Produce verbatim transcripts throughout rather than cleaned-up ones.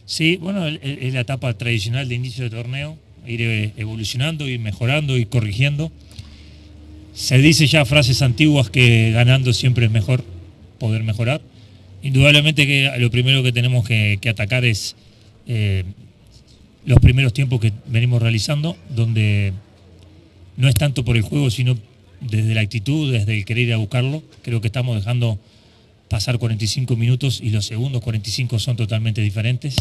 Sí, bueno, es la etapa tradicional de inicio de torneo, ir evolucionando, ir mejorando, ir corrigiendo. Se dice ya frases antiguas que ganando siempre es mejor poder mejorar. Indudablemente que lo primero que tenemos que, que atacar es eh, los primeros tiempos que venimos realizando, donde no es tanto por el juego, sino desde la actitud, desde el querer ir a buscarlo. Creo que estamos dejando pasar cuarenta y cinco minutos y los segundos cuarenta y cinco son totalmente diferentes.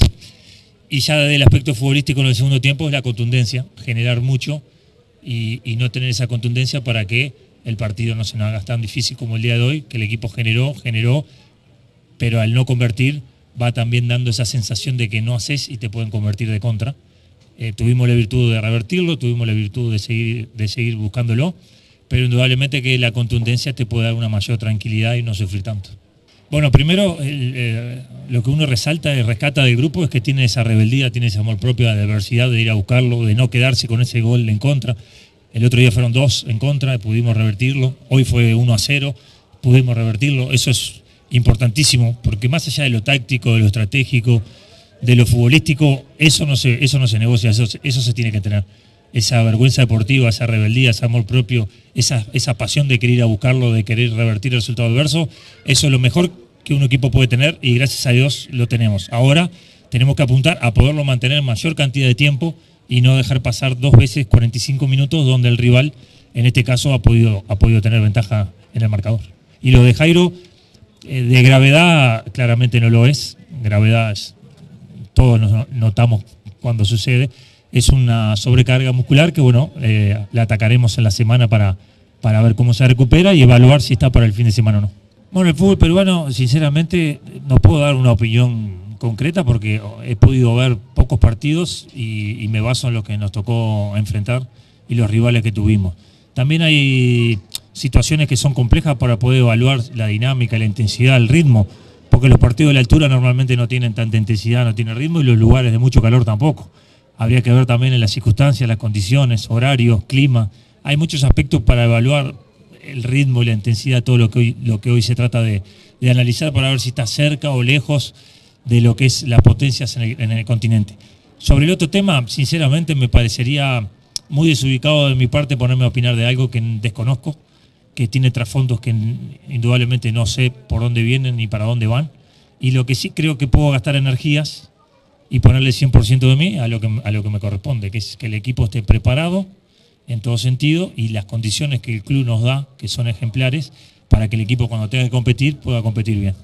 Y ya desde el aspecto futbolístico en el segundo tiempo es la contundencia, generar mucho y, y no tener esa contundencia para que el partido no se nos haga tan difícil como el día de hoy, que el equipo generó, generó, pero al no convertir va también dando esa sensación de que no haces y te pueden convertir de contra. Eh, tuvimos la virtud de revertirlo, tuvimos la virtud de seguir, de seguir buscándolo, pero indudablemente que la contundencia te puede dar una mayor tranquilidad y no sufrir tanto. Bueno, primero el, eh, lo que uno resalta y rescata del grupo es que tiene esa rebeldía, tiene ese amor propio, de adversidad, de ir a buscarlo, de no quedarse con ese gol en contra. El otro día fueron dos en contra, pudimos revertirlo. Hoy fue uno a cero, pudimos revertirlo. Eso es importantísimo, porque más allá de lo táctico, de lo estratégico, de lo futbolístico, eso no se, eso no se negocia, eso, eso se tiene que tener. Esa vergüenza deportiva, esa rebeldía, ese amor propio, esa, esa pasión de querer ir a buscarlo, de querer revertir el resultado adverso, eso es lo mejor que un equipo puede tener y gracias a Dios lo tenemos. Ahora tenemos que apuntar a poderlo mantener en mayor cantidad de tiempo y no dejar pasar dos veces cuarenta y cinco minutos donde el rival, en este caso, ha podido, ha podido tener ventaja en el marcador. Y lo de Jairo, eh, de gravedad, claramente no lo es. Gravedad es, todos nos notamos cuando sucede. Es una sobrecarga muscular que, bueno, eh, la atacaremos en la semana para, para ver cómo se recupera y evaluar si está para el fin de semana o no. Bueno, el fútbol peruano, sinceramente, no puedo dar una opinión concreta porque he podido ver pocos partidos y, y me baso en lo que nos tocó enfrentar y los rivales que tuvimos. También hay situaciones que son complejas para poder evaluar la dinámica, la intensidad, el ritmo, porque los partidos de la altura normalmente no tienen tanta intensidad, no tienen ritmo y los lugares de mucho calor tampoco. Habría que ver también en las circunstancias, las condiciones, horarios, clima. Hay muchos aspectos para evaluar el ritmo y la intensidad, todo lo que hoy, lo que hoy se trata de, de analizar para ver si está cerca o lejos de lo que es las potencias en el, en el continente. Sobre el otro tema, sinceramente me parecería muy desubicado de mi parte ponerme a opinar de algo que desconozco, que tiene trasfondos que indudablemente no sé por dónde vienen ni para dónde van, y lo que sí creo que puedo gastar energías y ponerle cien por ciento de mí a lo, que, a lo que me corresponde, que es que el equipo esté preparado en todo sentido y las condiciones que el club nos da, que son ejemplares, para que el equipo cuando tenga que competir pueda competir bien.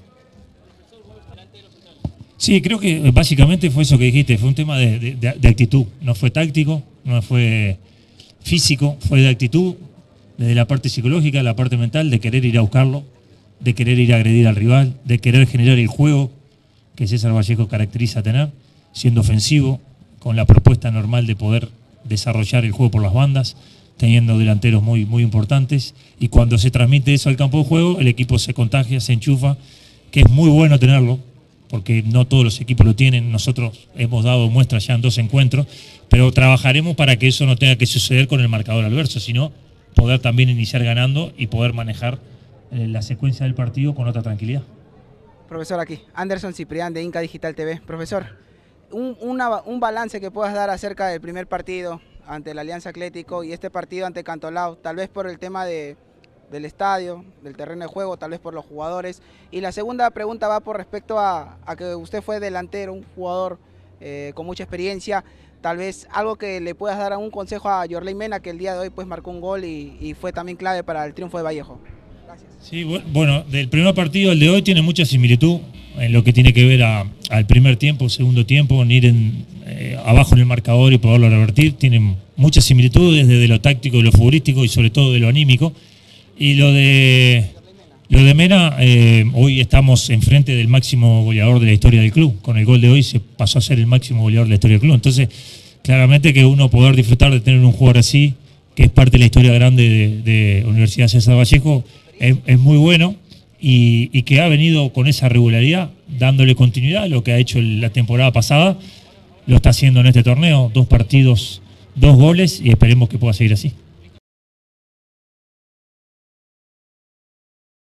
Sí, creo que básicamente fue eso que dijiste, fue un tema de, de, de actitud, no fue táctico, no fue físico, fue de actitud, desde la parte psicológica, la parte mental, de querer ir a buscarlo, de querer ir a agredir al rival, de querer generar el juego que César Vallejo caracteriza tener, siendo ofensivo, con la propuesta normal de poder desarrollar el juego por las bandas, teniendo delanteros muy, muy importantes, y cuando se transmite eso al campo de juego, el equipo se contagia, se enchufa, que es muy bueno tenerlo, porque no todos los equipos lo tienen. Nosotros hemos dado muestras ya en dos encuentros, pero trabajaremos para que eso no tenga que suceder con el marcador adverso, sino poder también iniciar ganando y poder manejar eh, la secuencia del partido con otra tranquilidad. Profesor, aquí, Anderson Ciprián de Inca Digital T V. Profesor, un, una, un balance que puedas dar acerca del primer partido ante la Alianza Atlético y este partido ante Cantolao, tal vez por el tema de, del estadio, del terreno de juego, tal vez por los jugadores. Y la segunda pregunta va por respecto a, a que usted fue delantero, un jugador eh, con mucha experiencia, tal vez algo que le puedas dar un consejo a Yorley Mena, que el día de hoy pues marcó un gol y, y fue también clave para el triunfo de Vallejo. Gracias. Sí, bueno, del primer partido al de hoy tiene mucha similitud en lo que tiene que ver a, al primer tiempo, segundo tiempo, en ir en, eh, abajo en el marcador y poderlo revertir. Tienen muchas similitudes desde lo táctico, de lo futbolístico y sobre todo de lo anímico. Y lo de, lo de Mena, eh, hoy estamos enfrente del máximo goleador de la historia del club. Con el gol de hoy se pasó a ser el máximo goleador de la historia del club. Entonces, claramente que uno poder disfrutar de tener un jugador así, que es parte de la historia grande de, de Universidad César Vallejo, es, es muy bueno y, y que ha venido con esa regularidad, dándole continuidad a lo que ha hecho la temporada pasada, lo está haciendo en este torneo, dos partidos, dos goles y esperemos que pueda seguir así.